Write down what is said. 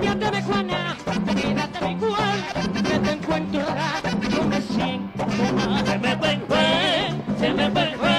Fíjate Juana, quédate igual, que te encuentro ahora, no me siento mal. Se me fue, se me fue.